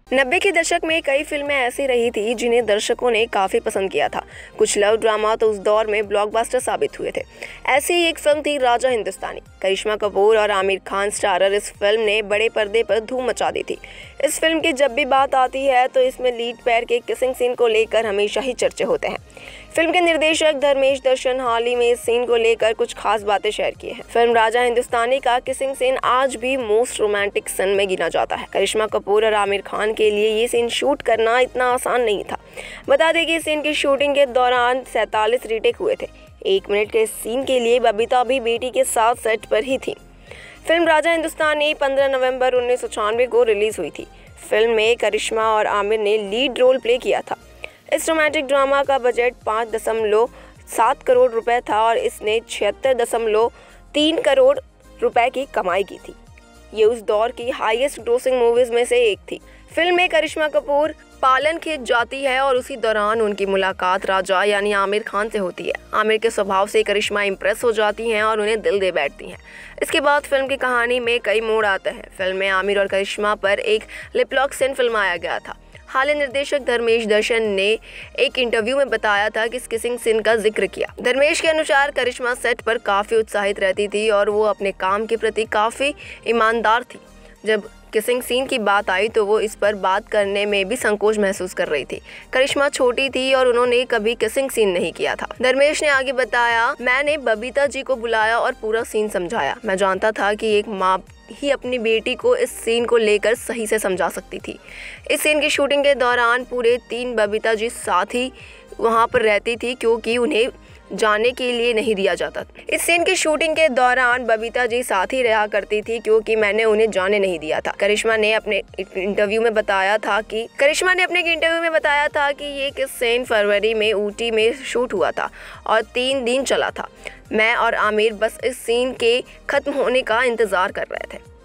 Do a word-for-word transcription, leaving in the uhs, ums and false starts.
नब्बे के दशक में कई फिल्में ऐसी रही थी जिन्हें दर्शकों ने काफ़ी पसंद किया था। कुछ लव ड्रामा तो उस दौर में ब्लॉकबस्टर साबित हुए थे। ऐसी ही एक फिल्म थी राजा हिंदुस्तानी। करिश्मा कपूर और आमिर खान स्टारर इस फिल्म ने बड़े पर्दे पर धूम मचा दी थी। इस फिल्म की जब भी बात आती है तो इसमें लीड पैर के किसिंग सीन को लेकर हमेशा ही चर्चे होते हैं। फिल्म के निर्देशक धर्मेश दर्शन हाल ही में इस सीन को लेकर कुछ खास बातें शेयर की हैं। फिल्म राजा हिंदुस्तानी का किसिंग सीन आज भी मोस्ट रोमांटिक सीन में गिना जाता है। करिश्मा कपूर और आमिर खान के लिए ये सीन शूट करना इतना आसान नहीं था। बता दें कि इस सीन की शूटिंग के दौरान सैंतालीस रीटेक हुए थे। एक मिनट के सीन के लिए बबीता भी बेटी के साथ सेट पर ही थी। फिल्म राजा हिंदुस्तानी पंद्रह नवंबर उन्नीस सौ छियानवे को रिलीज हुई थी। फिल्म में करिश्मा और आमिर ने लीड रोल प्ले किया था। इस रोमांटिक ड्रामा का बजट पाँच दशमलव सात करोड़ रुपए था और इसने छिहत्तर दशमलव तीन करोड़ रुपए की कमाई की थी। ये उस दौर की हाईएस्ट ग्रोसिंग मूवीज में से एक थी। फिल्म में करिश्मा कपूर पालन खेत जाती है और उसी दौरान उनकी मुलाकात राजा यानी आमिर खान से होती है। आमिर के स्वभाव से करिश्मा इम्प्रेस हो जाती हैं और उन्हें दिल दे बैठती हैं। इसके बाद फिल्म की कहानी में कई मोड़ आते हैं। फिल्म में आमिर और करिश्मा पर एक लिप लॉक सीन फिल्माया गया था। हाल ही निर्देशक धर्मेश दर्शन ने एक इंटरव्यू में बताया था कि इस किसिंग सीन का जिक्र किया। धर्मेश के अनुसार करिश्मा सेट पर काफ़ी उत्साहित रहती थी और वो अपने काम के प्रति काफ़ी ईमानदार थी। जब किसिंग सीन की बात आई तो वो इस पर बात करने में भी संकोच महसूस कर रही थी। करिश्मा छोटी थी और उन्होंने कभी किसिंग सीन नहीं किया था। धर्मेश ने आगे बताया, मैंने बबीता जी को बुलाया और पूरा सीन समझाया। मैं जानता था कि एक माँ ही अपनी बेटी को इस सीन को लेकर सही से समझा सकती थी। इस सीन की शूटिंग के दौरान पूरे तीन बबीता जी साथ ही वहाँ पर रहती थी क्योंकि उन्हें जाने के लिए नहीं दिया जाता। इस सीन की शूटिंग के दौरान बबीता जी साथ ही रहा करती थी क्योंकि मैंने उन्हें जाने नहीं दिया था। करिश्मा ने अपने इंटरव्यू में बताया था कि करिश्मा ने अपने इंटरव्यू में बताया था कि ये किस सीन फरवरी में ऊटी में शूट हुआ था और तीन दिन चला था। मैं और आमिर बस इस सीन के खत्म होने का इंतजार कर रहे थे।